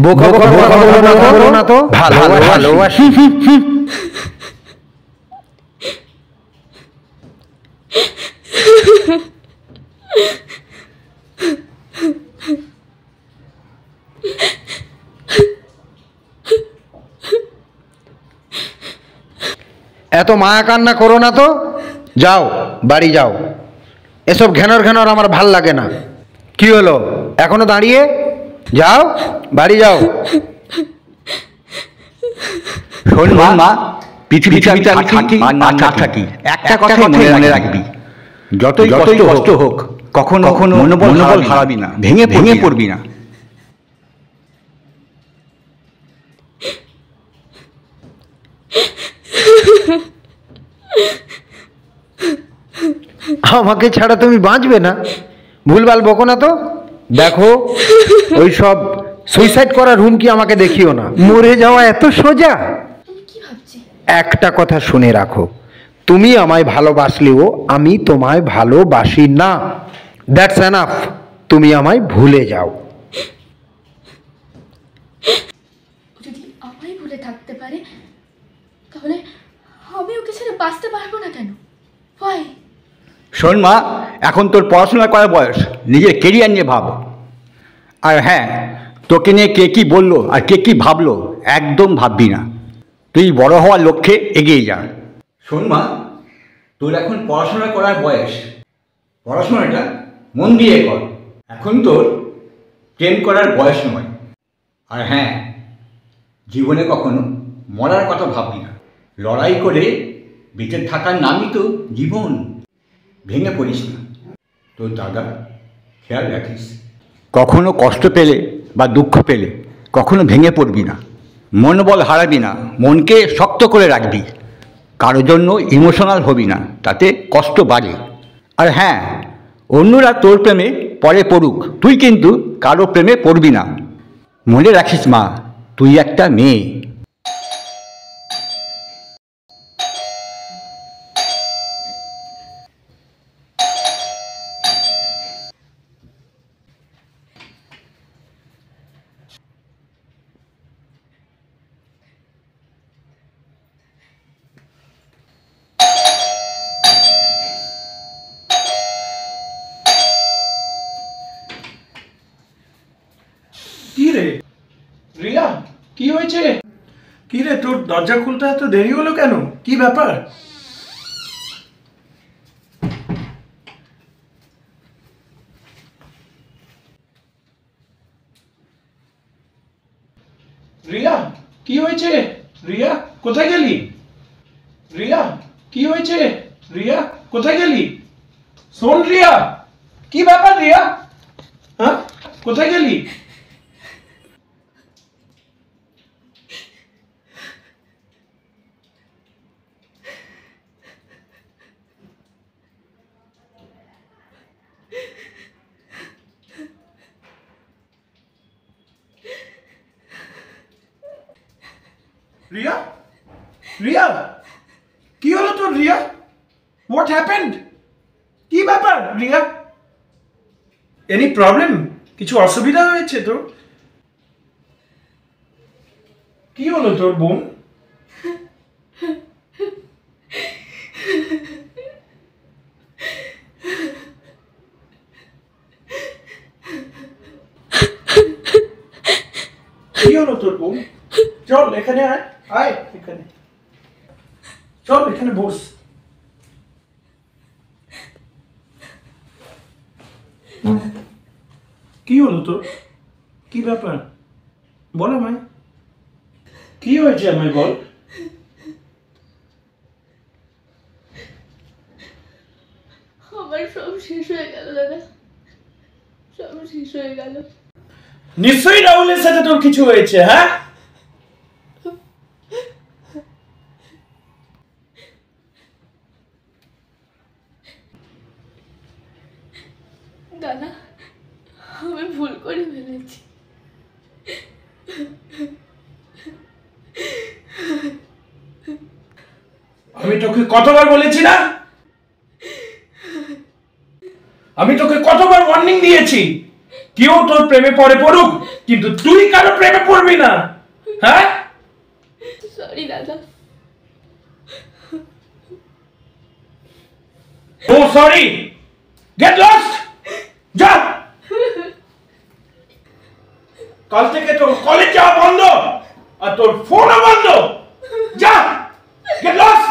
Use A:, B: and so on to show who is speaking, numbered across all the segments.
A: বোকা বোকা কথা বলো না তো, ভালোবাসি। এত মায়া কান্না করো না তো, যাও বাড়ি যাও। এসব ঘ্যানর ঘ্যানর আমার ভাল লাগে না। কি হলো এখনো দাঁড়িয়ে? যাও বাড়ি যাও।
B: শোন মা, পৃথিবীতে আমি থাকি আর না থাকি, একটা কথা মনে রাখবি, যতই কষ্ট হোক কখনো কখনো মনোবল হারাবি না, ভেঙে পড়বি না।
A: আমাকে ছাড়া তুমি বাঁচবে না? ভুলভাল বকো না তো। দেখো ওই সব সুইসাইড করার হুমকি আমাকে দেখিও না। মরে যাওয়া এত সোজা? একটা কথা শুনে রাখো, তুমি আমায় ভালোবাসলেও আমি তোমায় ভালোবাসি না। That's enough. তুমি আমায় ভুলে যাও।
C: যদি আমায় ভুলে থাকতে পারে তাহলে আমি ওকে ছেড়ে বাঁচতে পারবো না কেন? ভাই
B: শোন মা, এখন তোর পড়াশোনা করার বয়স, নিজের কেরিয়ার নিয়ে ভাব। আর হ্যাঁ, তোকে নিয়ে কে কী বললো আর কে কী ভাবলো একদম ভাববি না। তুই বড় হওয়ার লক্ষ্যে এগিয়ে যা। শোন মা, তোর এখন পড়াশোনা করার বয়স, পড়াশোনাটা মন দিয়ে কর। এখন তোর প্রেম করার বয়স নয়। আর হ্যাঁ, জীবনে কখনো মরার কথা ভাববি না। লড়াই করে বেঁচে থাকার নামই তো জীবন। ভেঙে পড়িস না, তোর দাদা খেয়াল রাখিস। কখনো কষ্ট পেলে বা দুঃখ পেলে কখনো ভেঙে পড়বি না, মনোবল হারাবি না, মনকে শক্ত করে রাখবি। কারোর জন্য ইমোশনাল হবি না, তাতে কষ্ট বাড়ে। আর হ্যাঁ, অন্যরা তোর প্রেমে পরে পড়ুক, তুই কিন্তু কারো প্রেমে পড়বি না। মনে রাখিস মা, তুই একটা মেয়ে।
D: কি রে রিয়া, কি হয়েছে? কি রে, তোর দরজা খুলতে এত দেরি হলো কেন? কি ব্যাপার? রিয়া, কি হয়েছে? রিয়া, কোথায় গেলি? রিয়া, কি হয়েছে? রিয়া, কোথায় গেলি? শোন রিয়া, কি ব্যাপার রিয়া? হ্যাঁ, কোথায় গেলি? রিয়া, রিয়া, কি হলো তোর রিয়া? What happened? কি ব্যাপার রিয়া? Any problem? কিছু অসুবিধা হয়েছে তোর? কি হলো তোর বোন? কি হলো তোর বোন? চল এখানে আয়, আয় এখানে, চল এখানে বস। কি হলো তোর? কি ব্যাপার বল আমায়, কি হয়েছে আমায় বল।
C: আমার সব শেষ হয়ে গেল দাদা, সব শেষ হয়ে গেল।
D: নিশ্চয়ই রাহুলের সাথে তোর কিছু হয়েছে। হ্যাঁ,
C: দাদা আমি ভুল করে ফেলেছি।
D: আমি তোকে কতবার বলেছি না? আমি তোকে কতবার ওয়ার্নিং দিয়েছি? কেউ তোর প্রেমে পড়ুক, কিন্তু তুই কারো প্রেমে পড়বি না। হ্যাঁ,
C: সরি দাদা।
D: ও সরি, গেট লস্ট, যা। কাল থেকে তোর কলেজ যাওয়া বন্ধ আর তোর ফোনও বন্ধ। যা, গেট লস্ট।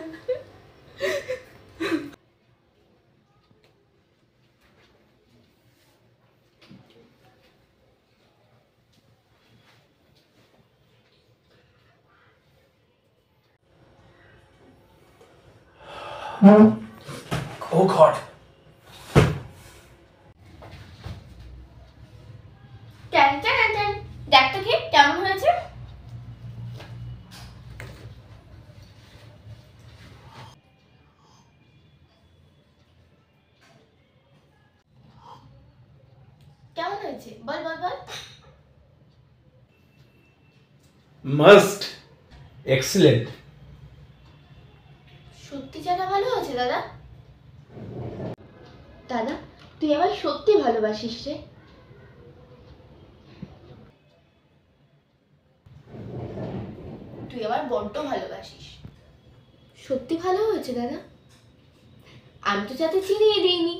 D: Oh God.
C: দেখ তো কি কেমন হয়েছে? কেমন হয়েছে বল বল বল।
D: Must. Excellent.
C: সত্যি জানা ভালো হয়েছে দাদা। দাদা তুই আমায় সত্যি ভালোবাসিস রে। তুই আমার বড্ড ভালোবাসিস। সত্যি ভালো হয়েছে দাদা। আমি তো যাতে চিনিয়ে দিইনি।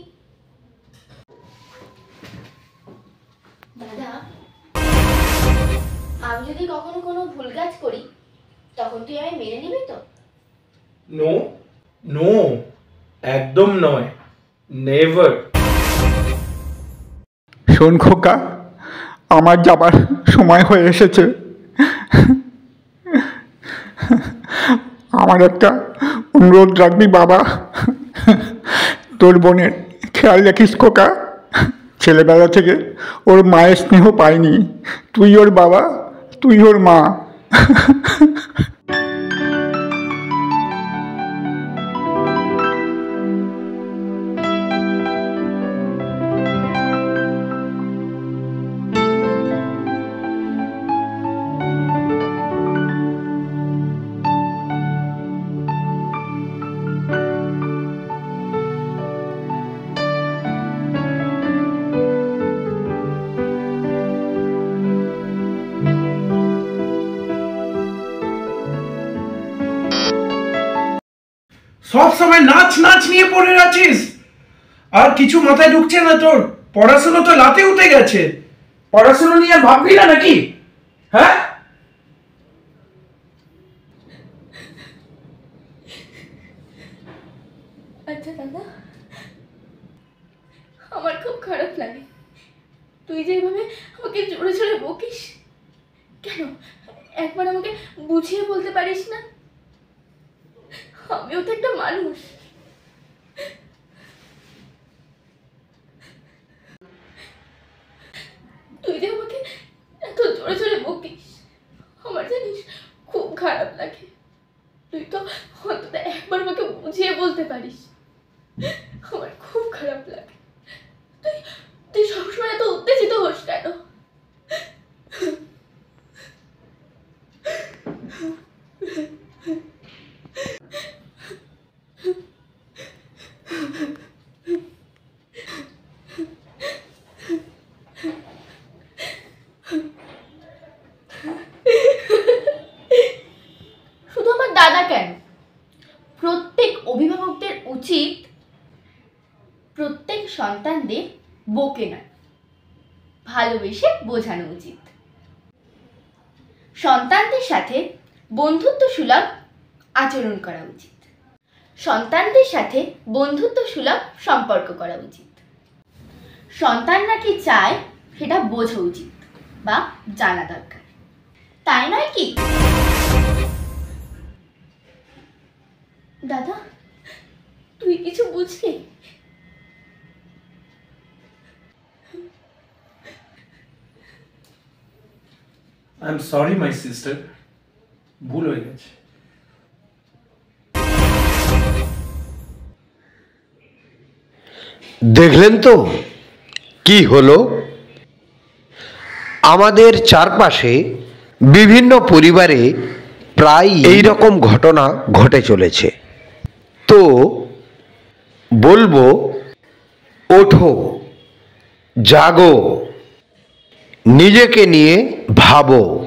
C: দাদা আমি যদি কখনো কোনো ভুল কাজ করি তখন তুই আমায় মেনে নিবি তো?
D: নো নো, একদম নয়, নেভার।
B: শোন খোকা, আমার যাবার সময় হয়ে এসেছে। আমার একটা অনুরোধ রাখবি বাবা, তোর বোনের খেয়াল রাখিস খোকা। ছেলেবেলা থেকে ওর মায়ের স্নেহ পাইনি, তুই ওর বাবা, তুই ওর মা।
D: সব সময় নাচ নাচ নিয়ে পড়ে আছিস, আর কিছু মাথায় ঢুকছে না তোর। পড়াশোনা তো লাতে উঠে গেছে, পড়াশোনা নিয়ে ভাববি না নাকি? হ্যাঁ,
C: আচ্ছা দাদা, আমার খুব খারাপ লাগে তুই যেভাবে আমাকে জোরে জোরে বকিস। কেন একবার আমাকে বুঝিয়ে বলতে পারিস না? আমিও তো একটা মানুষ। তুই যে আমাকে এত জোরে জোরে বকিস আমার জানিস খুব খারাপ লাগে। তুই তো অন্তত একবার আমাকে বুঝিয়ে বলতে পারিস। আমার খুব খারাপ লাগে। তুই তুই সবসময় এত উত্তেজিত হোস কেন? শুধু আমার দাদা কেন, প্রত্যেক অভিভাবকদের উচিত প্রত্যেক সন্তানদের বকে নয়, ভালোবেসে বোঝানো উচিত। সন্তানদের সাথে বন্ধুত্ব সুলভ আচরণ করা উচিত। সন্তানদের সাথে বন্ধুত্ব সুলভ সম্পর্ক করা উচিত। সন্তানরা কি চায় সেটা বোঝা উচিত বা জানা দরকার, তাই নয় কি? দাদা তুই কিছু বুঝলি?
D: I am sorry my sister, ভুল হয়ে গেছে।
A: দেখলেন তো কি হলো? আমাদের চারপাশে বিভিন্ন পরিবারে প্রায় এই রকম ঘটনা ঘটে চলেছে। তো বলবো, ওঠো, জাগো, নিজেকে নিয়ে ভাবো।